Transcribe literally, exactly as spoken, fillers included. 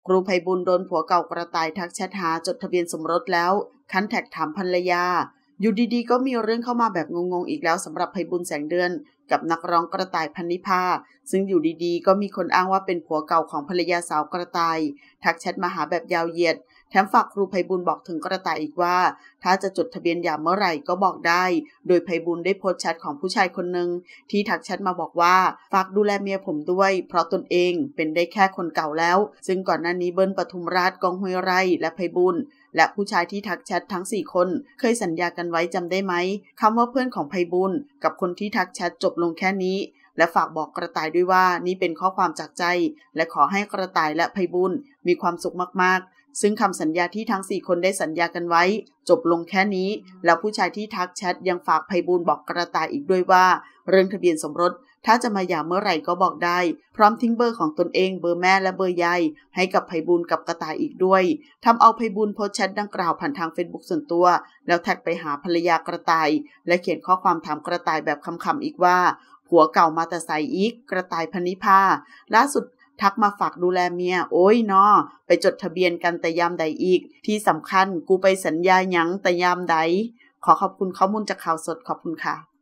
ครูไพบุญโดนผัวเก่ากระต่ายทักแชทหาจดทะเบียนสมรสแล้วคันแท็กถามภรรยาอยู่ดีๆก็มีเรื่องเข้ามาแบบงงๆอีกแล้วสำหรับไพบุญแสงเดือนกับนักร้องกระต่ายพันนิพาซึ่งอยู่ดีๆก็มีคนอ้างว่าเป็นผัวเก่าของภรรยาสาวกระต่ายทักแชทมาหาแบบยาวเหยียดแถมฝากครูไพบุญบอกถึงกระต่ายอีกว่าถ้าจะจดทะเบียนหย่าเมื่อไหร่ก็บอกได้โดยไพบุญได้โพสต์แชทของผู้ชายคนหนึ่งที่ทักแชทมาบอกว่าฝากดูแลเมียผมด้วยเพราะตนเองเป็นได้แค่คนเก่าแล้วซึ่งก่อนหน้านี้เบิ้ลปทุมราชกองห้วยไร่และไพบุญและผู้ชายที่ทักแชททั้งสี่คนเคยสัญญากันไว้จำได้ไหมคำว่าเพื่อนของไพบุญกับคนที่ทักแชทจบลงแค่นี้และฝากบอกกระต่ายด้วยว่านี่เป็นข้อความจากใจและขอให้กระต่ายและไพบุญมีความสุขมากๆซึ่งคำสัญญาที่ทั้งสี่คนได้สัญญากันไว้จบลงแค่นี้แล้วผู้ชายที่ทักแชทยังฝากไพบุญบอกกระต่ายอีกด้วยว่าเรื่องทะเบียนสมรสถ้าจะมาหย่าเมื่อไหร่ก็บอกได้พร้อมทิ้งเบอร์ของตนเองเบอร์แม่และเบอร์ยายให้กับไพบุญกับกระต่ายอีกด้วยทำเอาไพบุญโพสต์แชทดังกล่าวผ่านทาง Facebook ส่วนตัวแล้วแท็กไปหาภรรยากระต่ายและเขียนข้อความถามกระต่ายแบบคำๆอีกว่าผัวเก่ามาแต่ใส่อีกกระต่ายพันนิพาล่าสุดทักมาฝากดูแลเมียโอ้ยนอไปจดทะเบียนกันแต่ยามใดอีกที่สำคัญกูไปสัญญาหยังแต่ยามใดขอขอบคุณข้อมูลจากข่าวสดขอบคุณค่ะ